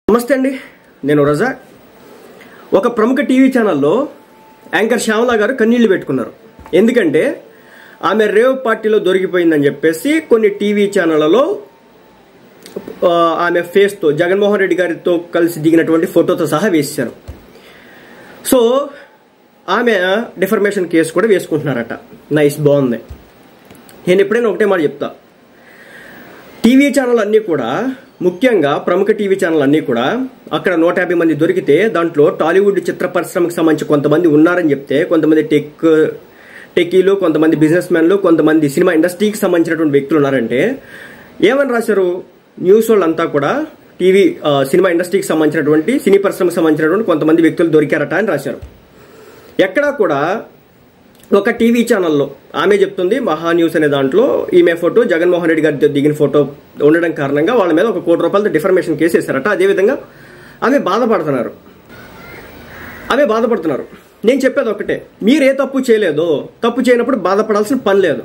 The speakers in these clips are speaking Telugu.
నమస్తే అండి, నేను రజా. ఒక ప్రముఖ టీవీ ఛానల్లో యాంకర్ శ్యామల గారు కన్నీళ్లు పెట్టుకున్నారు. ఎందుకంటే ఆమె రేవ్ పార్టీలో దొరికిపోయిందని చెప్పేసి కొన్ని టీవీ ఛానళ్లలో ఆమె ఫేస్తో జగన్మోహన్ రెడ్డి గారితో కలిసి దిగినటువంటి ఫోటోతో సహా వేశారు. సో ఆమె డిఫర్మేషన్ కేసు కూడా వేసుకుంటున్నారట. నైస్, బాగుంది. నేను ఎప్పుడైనా ఒకటే మాట చెప్తా, టీవీ ఛానల్ అన్నీ కూడా, ముఖ్యంగా ప్రముఖ టీవీ ఛానల్ అన్నీ కూడా అక్కడ 150 మంది దొరికితే దాంట్లో టాలీవుడ్ చిత్ర పరిశ్రమకు సంబంధించి కొంతమంది ఉన్నారని చెప్తే, కొంతమంది టెక్కీలు, కొంతమంది బిజినెస్ మ్యాన్లు, కొంతమంది సినిమా ఇండస్ట్రీకి సంబంధించినటువంటి వ్యక్తులు ఉన్నారంటే ఏమని రాశారు? న్యూస్ వాళ్ళంతా కూడా సినిమా ఇండస్ట్రీకి సంబంధించినటువంటి, సినీ పరిశ్రమకు సంబంధించినటువంటి కొంతమంది వ్యక్తులు దొరికారట అని రాశారు. ఎక్కడా కూడా ఒక టీవీ ఛానల్లో ఆమె చెప్తుంది, మహా న్యూస్ అనే దాంట్లో ఈమె ఫోటో జగన్మోహన్ రెడ్డి గారితో దిగిన ఫోటో ఉండడం కారణంగా వాళ్ళ మీద ₹1 కోటి డిఫర్మేషన్ కేసు వేశారట. అదేవిధంగా ఆమె బాధపడుతున్నారు. నేను చెప్పేది ఒకటే, మీరు ఏ తప్పు చేయలేదో, తప్పు చేయనప్పుడు బాధపడాల్సిన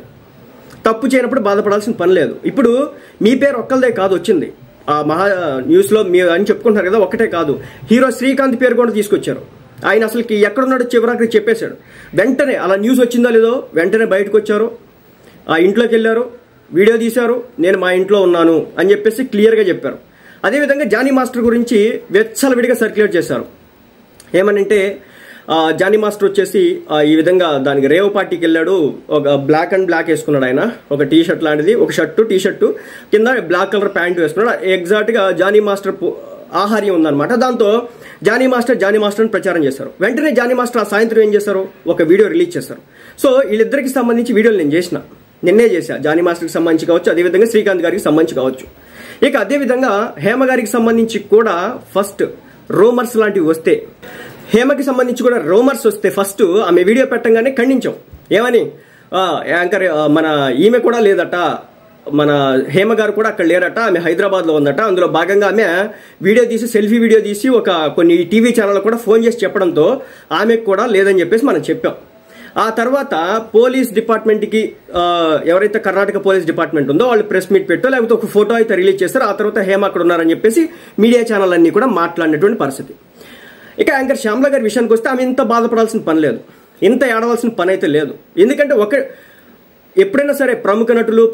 పని లేదు. ఇప్పుడు మీ పేరు ఒక్కళ్ళదే కాదు వచ్చింది ఆ మహా న్యూస్లో, మీరు అని చెప్పుకుంటున్నారు కదా, ఒక్కటే కాదు, హీరో శ్రీకాంత్ పేరు కూడా తీసుకొచ్చారు. ఆయన అసలుకి ఎక్కడున్నాడో చివరికి చెప్పేశాడు. వెంటనే అలా న్యూస్ వచ్చిందో లేదో వెంటనే బయటకు వచ్చారు, ఆ ఇంట్లోకి వెళ్ళారు, వీడియో తీశారు, నేను మా ఇంట్లో ఉన్నాను అని చెప్పేసి క్లియర్గా చెప్పారు. అదేవిధంగా జానీ మాస్టర్ గురించి వెచ్చలవిడిగా సర్క్యులేట్ చేశారు. ఏమనంటే జానీ మాస్టర్ వచ్చేసి ఈ విధంగా దానికి రేవ్ పార్టీకి వెళ్ళాడు, ఒక బ్లాక్ అండ్ బ్లాక్ వేసుకున్నాడు. ఆయన ఒక టీ షర్ట్ లాంటిది, ఒక టీ షర్టు కింద బ్లాక్ కలర్ ప్యాంట్ వేసుకున్నాడు. ఎగ్జాక్ట్గా జానీ మాస్టర్ ఆహార్యం ఉందన్నమాట. దాంతో జానీ మాస్టర్ అని ప్రచారం చేశారు. వెంటనే జానీ మాస్టర్ ఆ సాయంత్రం ఏం చేశారు, ఒక వీడియో రిలీజ్ చేశారు. సో వీళ్ళిద్దరికి సంబంధించి వీడియోలు నేను నిన్నే చేశా. జానీ మాస్టర్కి సంబంధించి కావచ్చు, అదేవిధంగా శ్రీకాంత్ గారికి సంబంధించి కావచ్చు. ఇక అదేవిధంగా హేమ గారికి సంబంధించి కూడా ఫస్ట్ రూమర్స్ లాంటివి వస్తే, హేమకి సంబంధించి కూడా రూమర్స్ వస్తే ఫస్ట్ ఆమె వీడియో పెట్టంగానే ఖండించాం. ఏమని, యాంకర్ మన ఈమె కూడా లేదట, మన హేమ గారు కూడా అక్కడ లేరట, ఆమె హైదరాబాద్లో ఉందట. అందులో భాగంగా ఆమె సెల్ఫీ వీడియో తీసి కొన్ని టీవీ ఛానల్ కూడా ఫోన్ చేసి చెప్పడంతో ఆమెకు కూడా లేదని చెప్పేసి మనం చెప్పాం. ఆ తర్వాత పోలీస్ డిపార్ట్మెంట్కి, ఎవరైతే కర్ణాటక పోలీస్ డిపార్ట్మెంట్ ఉందో వాళ్ళు ప్రెస్ మీట్ పెట్టో లేకపోతే ఒక ఫోటో అయితే రిలీజ్ చేస్తారు. ఆ తర్వాత హేమ అక్కడ ఉన్నారని చెప్పేసి మీడియా ఛానల్ అన్ని కూడా మాట్లాడినటువంటి పరిస్థితి. ఇక యాంకర్ శ్యామల గారి విషయానికి వస్తే ఆమె ఇంత బాధపడాల్సిన పని లేదు, ఇంత ఏడవలసిన పని అయితే లేదు. ఎందుకంటే ఎప్పుడైనా సరే ప్రముఖ నటులు,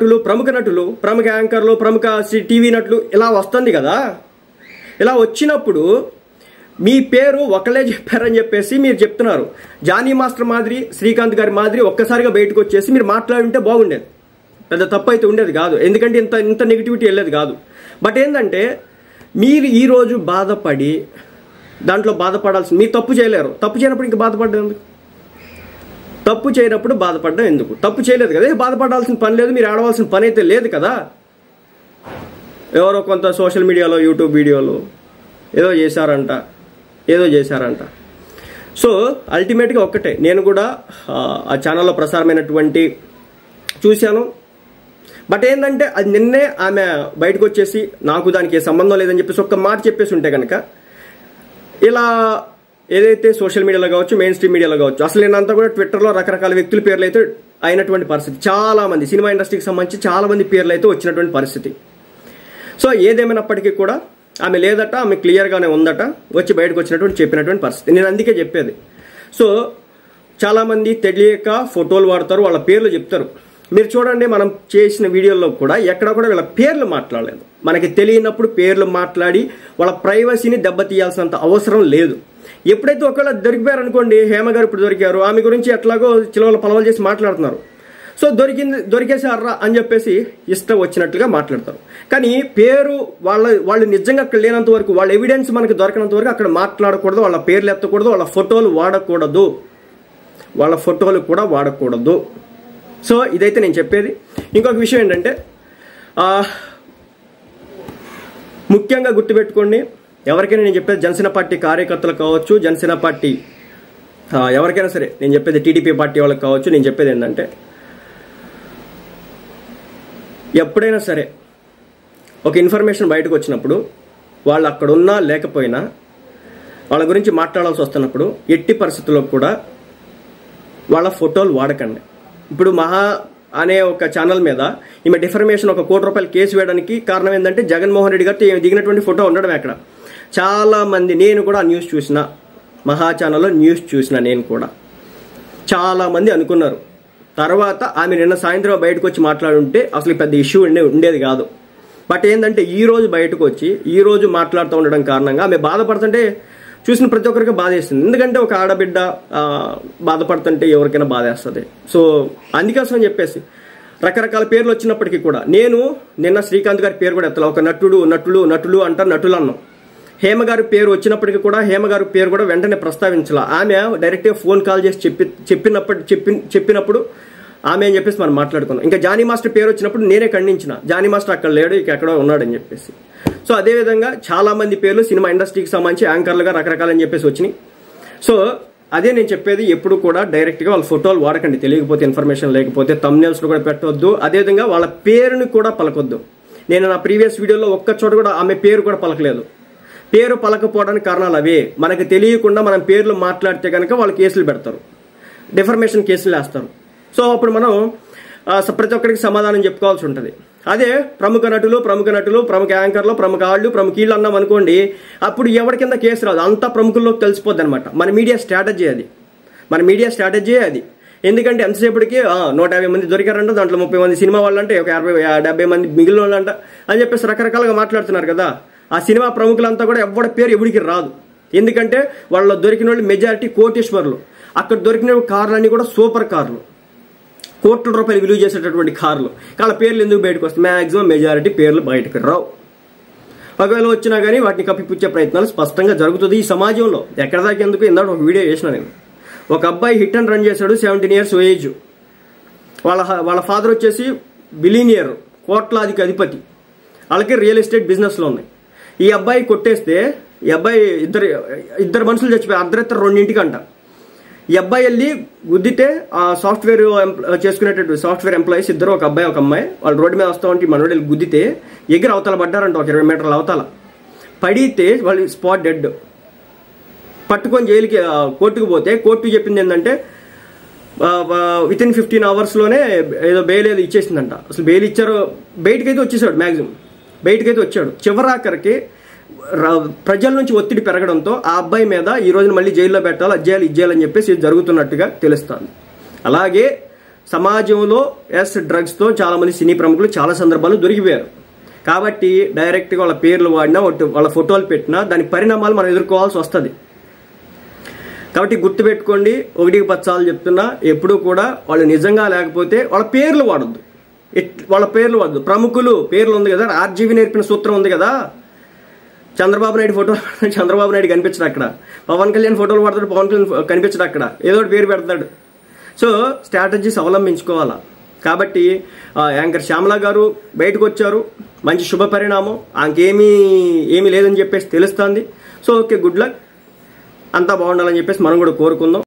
ప్రముఖ యాంకర్లు, ప్రముఖ టీవీ నటులు ఇలా వస్తుంది కదా, ఇలా వచ్చినప్పుడు మీ పేరు ఒకళ్ళే చెప్పారని చెప్పేసి మీరు చెప్తున్నారు. జానీ మాస్టర్ మాదిరి, శ్రీకాంత్ గారి మాదిరి ఒక్కసారిగా బయటకు వచ్చేసి మీరు మాట్లాడుంటే బాగుండేది, పెద్ద తప్పు అయితే ఉండేది కాదు. ఎందుకంటే ఇంత నెగిటివిటీ వెళ్ళేది కాదు. బట్ ఏంటంటే మీరు ఈరోజు బాధపడి దాంట్లో బాధపడాల్సి, మీరు తప్పు చేయలేరు, తప్పు చేయనప్పుడు ఇంకా బాధపడ్డం ఎందుకు? తప్పు చేయనప్పుడు బాధపడడం ఎందుకు? తప్పు చేయలేదు కదా, బాధపడాల్సిన పని లేదు, మీరు ఆడవలసిన పని అయితే లేదు కదా. ఎవరో కొంత సోషల్ మీడియాలో, యూట్యూబ్ వీడియోలో ఏదో చేశారంట. సో అల్టిమేట్గా ఒక్కటే, నేను కూడా ఆ ఛానల్లో ప్రసారమైనటువంటి చూశాను. బట్ ఏంటంటే అది నిన్నే ఆమె బయటకు వచ్చేసి నాకు దానికి ఏ సంబంధం లేదని చెప్పేసి ఒక్క మాట చెప్పేసి ఉంటే కనుక, ఇలా ఏదైతే సోషల్ మీడియాలో కావచ్చు, మెయిన్ స్ట్రీమ్ మీడియాలో కావచ్చు, అసలు నేనంతా కూడా ట్విట్టర్లో రకరకాల వ్యక్తుల పేర్లు అయితే అయినటువంటి పరిస్థితి. చాలా మంది సినిమా ఇండస్ట్రీకి సంబంధించి చాలా మంది పేర్లు అయితే వచ్చినటువంటి పరిస్థితి. సో ఏదేమైనప్పటికీ కూడా ఆమె లేదట, ఆమె క్లియర్గానే ఉందట, వచ్చి బయటకు వచ్చినటువంటి చెప్పినటువంటి పరిస్థితి. నేను అందుకే చెప్పేది. సో చాలా మంది తెలియక ఫోటోలు వాడతారు, వాళ్ళ పేర్లు చెప్తారు. మీరు చూడండి, మనం చేసిన వీడియోల్లో కూడా ఎక్కడ కూడా వీళ్ళ పేర్లు మాట్లాడలేదు. మనకి తెలియనప్పుడు పేర్లు మాట్లాడి వాళ్ళ ప్రైవసీని దెబ్బతీయాల్సినంత అవసరం లేదు. ఎప్పుడైతే ఒకవేళ దొరికిపోయారనుకోండి, హేమ గారు ఇప్పుడు దొరికారు, ఆమె గురించి ఎట్లాగో చిలవల పలవలు చేసి మాట్లాడుతున్నారు. సో దొరికేసారా అని చెప్పేసి ఇష్టం వచ్చినట్లుగా మాట్లాడతారు. కానీ పేరు వాళ్ళు నిజంగా అక్కడ లేనంత వరకు, వాళ్ళ ఎవిడెన్స్ మనకి దొరకనంత వరకు అక్కడ మాట్లాడకూడదు, వాళ్ళ పేర్లు ఎత్తకూడదు, వాళ్ళ ఫోటోలు కూడా వాడకూడదు. సో ఇదైతే నేను చెప్పేది. ఇంకొక విషయం ఏంటంటే, ముఖ్యంగా గుర్తుపెట్టుకోండి, ఎవరికైనా నేను చెప్పేది, జనసేన పార్టీ కార్యకర్తలు కావచ్చు, జనసేన పార్టీ ఎవరికైనా సరే నేను చెప్పేది, టీడీపీ పార్టీ వాళ్ళకి కావచ్చు, నేను చెప్పేది ఏంటంటే, ఎప్పుడైనా సరే ఒక ఇన్ఫర్మేషన్ బయటకు వచ్చినప్పుడు వాళ్ళు అక్కడ ఉన్నా లేకపోయినా వాళ్ళ గురించి మాట్లాడాల్సి వస్తున్నప్పుడు ఎట్టి పరిస్థితుల్లో కూడా వాళ్ళ ఫోటోలు వాడకండి. ఇప్పుడు మహా అనే ఒక ఛానల్ మీద ఈమె డిఫర్మేషన్ ₹1 కోటి కేసు వేయడానికి కారణం ఏంటంటే జగన్మోహన్ రెడ్డి గారితో దిగినటువంటి ఫోటో ఉండడం. అక్కడ చాలామంది, నేను కూడా న్యూస్ చూసిన, మహా ఛానల్లో న్యూస్ చూసిన నేను కూడా, చాలామంది అనుకున్నారు. తర్వాత ఆమె నిన్న సాయంత్రం బయటకు వచ్చి మాట్లాడుంటే అసలు పెద్ద ఇష్యూ ఉండేది కాదు. బట్ ఏంటంటే ఈ రోజు బయటకు వచ్చి ఈ రోజు మాట్లాడుతూ ఉండడం కారణంగా ఆమె బాధపడుతుంటే చూసిన ప్రతి ఒక్కరికి బాధేస్తుంది. ఎందుకంటే ఒక ఆడబిడ్డ బాధపడుతుంటే ఎవరికైనా బాధేస్తుంది. సో అందుకోసం అని చెప్పేసి రకరకాల పేర్లు వచ్చినప్పటికీ కూడా నేను నిన్న శ్రీకాంత్ గారి పేరు కూడా ఎత్తలా. ఒక నటుడు అంటారు, నటులు అన్నాం. హేమ గారి పేరు వచ్చినప్పటికీ కూడా హేమ గారి పేరు కూడా వెంటనే ప్రస్తావించాల. ఆమె డైరెక్ట్గా ఫోన్ కాల్ చేసి చెప్పినప్పుడు ఆమె అని చెప్పేసి మనం మాట్లాడుకున్నాం. ఇంకా జానీ మాస్టర్ పేరు వచ్చినప్పుడు నేనే ఖండించిన, జానీ మాస్టర్ అక్కడ లేడు, ఇక ఎక్కడో ఉన్నాడని చెప్పేసి. సో అదేవిధంగా చాలా మంది పేర్లు సినిమా ఇండస్ట్రీకి సంబంధించి యాంకర్లుగా రకరకాలని చెప్పేసి వచ్చినాయి. సో అదే నేను చెప్పేది, ఎప్పుడు కూడా డైరెక్ట్గా వాళ్ళ ఫోటోలు వాడకండి. తెలియకపోతే, ఇన్ఫర్మేషన్ లేకపోతే తమ్బ్నెయిల్స్ కూడా పెట్టవద్దు. అదేవిధంగా వాళ్ళ పేరుని కూడా పలకొద్దు. నేను నా ప్రీవియస్ వీడియోలో ఒక్క చోట కూడా ఆమె పేరు కూడా పలకలేదు. పేరు పలకపోవడానికి కారణాలు అవే. మనకు తెలియకుండా మనం పేర్లు మాట్లాడితే కనుక వాళ్ళు కేసులు పెడతారు, డిఫర్మేషన్ కేసులు వేస్తారు. సో అప్పుడు మనం ప్రతి ఒక్కరికి సమాధానం చెప్పుకోవాల్సి ఉంటుంది. అదే ప్రముఖ నటులు, ప్రముఖ యాంకర్లు, ప్రముఖ వాళ్ళు, ప్రముఖీళ్ళు అన్నాం అనుకోండి, అప్పుడు ఎవరి కింద కేసు రాదు, అంతా ప్రముఖుల్లోకి తెలిసిపోద్ది అనమాట. మన మీడియా స్ట్రాటజీ అది. ఎందుకంటే ఎంతసేపటికి 150 మంది దొరికారంట, దాంట్లో 30 మంది సినిమా వాళ్ళంటే, ఒక 60-70 మంది మిగిలిన వాళ్ళంట అని చెప్పేసి రకరకాలుగా మాట్లాడుతున్నారు కదా. ఆ సినిమా ప్రముఖులంతా కూడా ఎవరి పేరు ఎవరికి రాదు. ఎందుకంటే వాళ్ళ దొరికిన వాళ్ళు మెజారిటీ కోటీశ్వర్లు. అక్కడ దొరికిన కార్లన్నీ కూడా సూపర్ కార్లు, కోట్ల రూపాయలు విలువ చేసేటటువంటి కార్లు. వాళ్ళ పేర్లు ఎందుకు బయటకు వస్తాయి? మ్యాక్సిమం మెజారిటీ పేర్లు బయటకు రావు. ఒకవేళ వచ్చినా కానీ వాటిని కప్పిపుచ్చే ప్రయత్నాలు స్పష్టంగా జరుగుతుంది ఈ సమాజంలో. ఎక్కడ దాకా ఎందుకు, ఇందాక ఒక వీడియో చేసిన నేను. ఒక అబ్బాయి హిట్ అండ్ రన్ చేశాడు, 17 years ఏజ్. వాళ్ళ ఫాదర్ వచ్చేసి బిలీనియర్, కోట్లాదికి అధిపతి. వాళ్ళకి రియల్ ఎస్టేట్ బిజినెస్లో ఉన్నాయి. ఈ అబ్బాయి కొట్టేస్తే, ఈ అబ్బాయి ఇద్దరు మనుషులు చచ్చిపోయారు అర్ధరాత్రి 2 గంటలకంట. ఈ అబ్బాయి వెళ్ళి గుద్దితే ఆ సాఫ్ట్వేర్ చేసుకునేటటువంటి సాఫ్ట్వేర్ ఎంప్లాయీస్ ఇద్దరు, ఒక అబ్బాయి ఒక అమ్మాయి, వాళ్ళు రోడ్డు మీద వస్తా ఉంటే మనోడు వెళ్ళి గుద్దితే ఎగిరి అవతల పడ్డారంట, ఒక 20 మీటర్ల అవతల పడితే వాళ్ళు స్పాట్ డెడ్. పట్టుకొని జైలుకి కోర్టుకు పోతే కోర్టు చెప్పింది ఏంటంటే వితిన్ 15 hours ఏదో బెయిల్ ఏదో ఇచ్చేసిందంట. అసలు బెయిల్ ఇచ్చారో, బయటకైతే వచ్చేసాడు, మ్యాక్సిమం బయటకైతే వచ్చాడు. చివరాఖరికి ప్రజల నుంచి ఒత్తిడి పెరగడంతో ఆ అబ్బాయి మీద ఈ రోజున మళ్ళీ జైల్లో పెట్టాలి, అది చేయాలని చెప్పేసి జరుగుతున్నట్టుగా తెలుస్తుంది. అలాగే సమాజంలో డ్రగ్స్తో చాలా మంది సినీ ప్రముఖులు చాలా సందర్భాలు దొరికిపోయారు. కాబట్టి డైరెక్ట్గా వాళ్ళ పేర్లు వాడినా, వాళ్ళ ఫోటోలు పెట్టినా దాని పరిణామాలు మనం ఎదుర్కోవాల్సి వస్తుంది. కాబట్టి గుర్తుపెట్టుకోండి, 1కి 10 సార్లు చెప్తున్నా, ఎప్పుడూ కూడా వాళ్ళు నిజంగా లేకపోతే వాళ్ళ పేర్లు వాడద్దు. ప్రముఖులు పేర్లు ఉంది కదా, ఆర్జీవీ నేర్పిన సూత్రం ఉంది కదా. చంద్రబాబు నాయుడు ఫోటో చంద్రబాబు నాయుడు కనిపించడు అక్కడ, పవన్ కళ్యాణ్ ఫోటోలు పడతాడు, పవన్ కళ్యాణ్ కనిపించడు అక్కడ, ఏదో ఒకటి పేరు పెడతాడు. సో స్ట్రాటజీస్ అవలంబించుకోవాలా. కాబట్టి యాంకర్ శ్యామల గారు బయటకు వచ్చారు, మంచి శుభ పరిణామం. ఆమెకేమీ లేదని చెప్పేసి తెలుస్తుంది. సో ఓకే, గుడ్ లక్, అంతా బాగుండాలని చెప్పేసి మనం కూడా కోరుకుందాం.